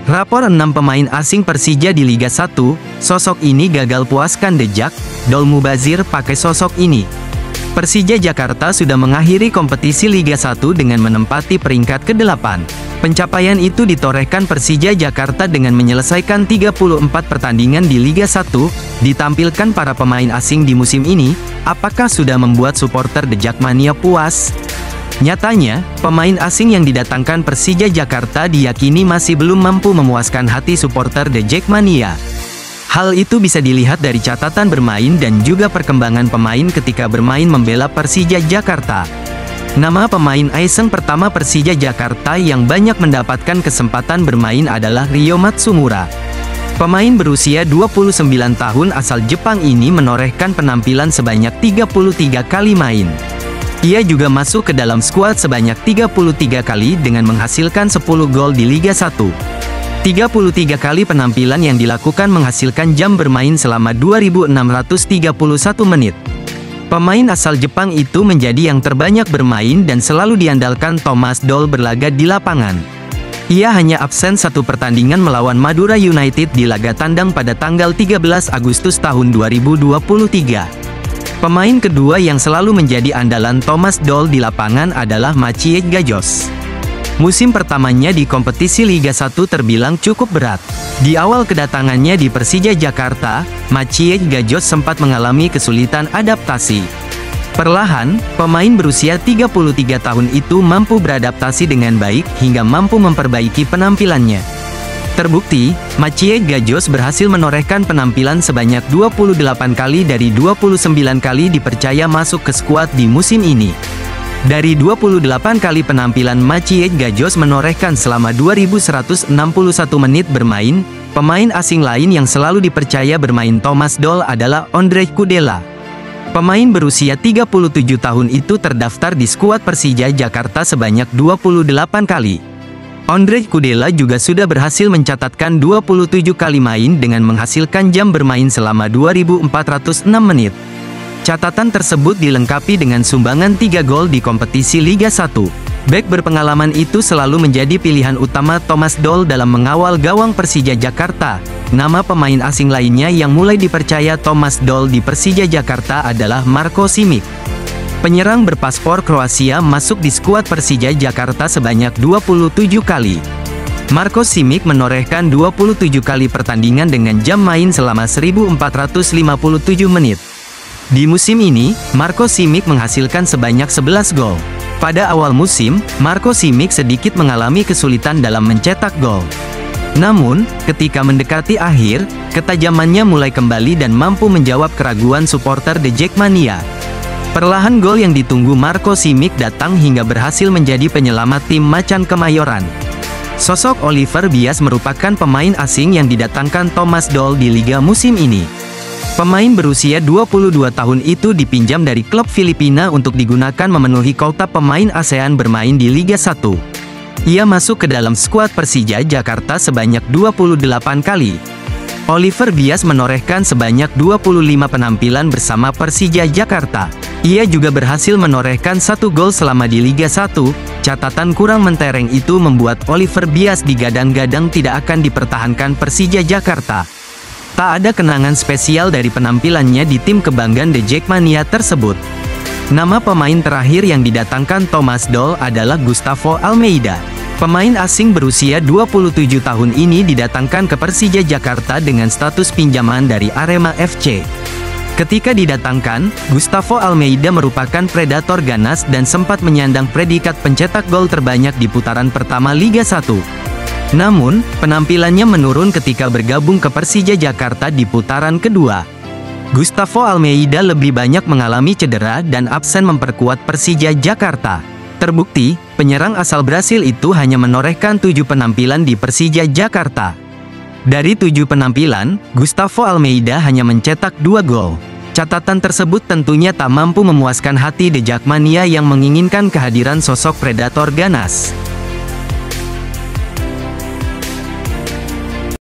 Rapor 6 pemain asing Persija di Liga 1, sosok ini gagal puaskan The Jack, Dol mubazir pakai sosok ini. Persija Jakarta sudah mengakhiri kompetisi Liga 1 dengan menempati peringkat ke-8. Pencapaian itu ditorehkan Persija Jakarta dengan menyelesaikan 34 pertandingan di Liga 1, ditampilkan para pemain asing di musim ini. Apakah sudah membuat supporter The Jackmania puas? Nyatanya, pemain asing yang didatangkan Persija Jakarta diyakini masih belum mampu memuaskan hati supporter The Jackmania. Hal itu bisa dilihat dari catatan bermain dan juga perkembangan pemain ketika bermain membela Persija Jakarta. Nama pemain asing pertama Persija Jakarta yang banyak mendapatkan kesempatan bermain adalah Ryo Matsumura. Pemain berusia 29 tahun asal Jepang ini menorehkan penampilan sebanyak 33 kali main. Ia juga masuk ke dalam skuad sebanyak 33 kali dengan menghasilkan 10 gol di Liga 1. 33 kali penampilan yang dilakukan menghasilkan jam bermain selama 2.631 menit. Pemain asal Jepang itu menjadi yang terbanyak bermain dan selalu diandalkan Thomas Doll berlaga di lapangan. Ia hanya absen satu pertandingan melawan Madura United di laga tandang pada tanggal 13 Agustus tahun 2023. Pemain kedua yang selalu menjadi andalan Thomas Doll di lapangan adalah Maciej Gajos. Musim pertamanya di kompetisi Liga 1 terbilang cukup berat. Di awal kedatangannya di Persija Jakarta, Maciej Gajos sempat mengalami kesulitan adaptasi. Perlahan, pemain berusia 33 tahun itu mampu beradaptasi dengan baik hingga mampu memperbaiki penampilannya. Terbukti, Maciej Gajos berhasil menorehkan penampilan sebanyak 28 kali dari 29 kali dipercaya masuk ke skuad di musim ini. Dari 28 kali penampilan Maciej Gajos menorehkan selama 2.161 menit bermain, pemain asing lain yang selalu dipercaya bermain Thomas Doll adalah Ondrej Kudela. Pemain berusia 37 tahun itu terdaftar di skuad Persija Jakarta sebanyak 28 kali. Ondrej Kudela juga sudah berhasil mencatatkan 27 kali main dengan menghasilkan jam bermain selama 2.406 menit. Catatan tersebut dilengkapi dengan sumbangan 3 gol di kompetisi Liga 1. Bek berpengalaman itu selalu menjadi pilihan utama Thomas Doll dalam mengawal gawang Persija Jakarta. Nama pemain asing lainnya yang mulai dipercaya Thomas Doll di Persija Jakarta adalah Marko Simic. Penyerang berpaspor Kroasia masuk di skuad Persija Jakarta sebanyak 27 kali. Marko Simic menorehkan 27 kali pertandingan dengan jam main selama 1.457 menit. Di musim ini, Marko Simic menghasilkan sebanyak 11 gol. Pada awal musim, Marko Simic sedikit mengalami kesulitan dalam mencetak gol. Namun, ketika mendekati akhir, ketajamannya mulai kembali dan mampu menjawab keraguan supporter The Jackmania. Perlahan gol yang ditunggu Marko Simic datang hingga berhasil menjadi penyelamat tim Macan Kemayoran. Sosok Oliver Bias merupakan pemain asing yang didatangkan Thomas Doll di Liga musim ini. Pemain berusia 22 tahun itu dipinjam dari klub Filipina untuk digunakan memenuhi kuota pemain ASEAN bermain di Liga 1. Ia masuk ke dalam skuad Persija Jakarta sebanyak 28 kali. Oliver Bias menorehkan sebanyak 25 penampilan bersama Persija Jakarta. Ia juga berhasil menorehkan 1 gol selama di Liga 1. Catatan kurang mentereng itu membuat Oliver Bias digadang-gadang tidak akan dipertahankan Persija Jakarta. Tak ada kenangan spesial dari penampilannya di tim kebanggaan The Jackmania tersebut. Nama pemain terakhir yang didatangkan Thomas Doll adalah Gustavo Almeida. Pemain asing berusia 27 tahun ini didatangkan ke Persija Jakarta dengan status pinjaman dari Arema FC. Ketika didatangkan, Gustavo Almeida merupakan predator ganas dan sempat menyandang predikat pencetak gol terbanyak di putaran pertama Liga 1. Namun, penampilannya menurun ketika bergabung ke Persija Jakarta di putaran kedua. Gustavo Almeida lebih banyak mengalami cedera dan absen memperkuat Persija Jakarta. Terbukti, penyerang asal Brasil itu hanya menorehkan 7 penampilan di Persija Jakarta. Dari 7 penampilan, Gustavo Almeida hanya mencetak 2 gol. Catatan tersebut tentunya tak mampu memuaskan hati The Jackmania yang menginginkan kehadiran sosok predator ganas.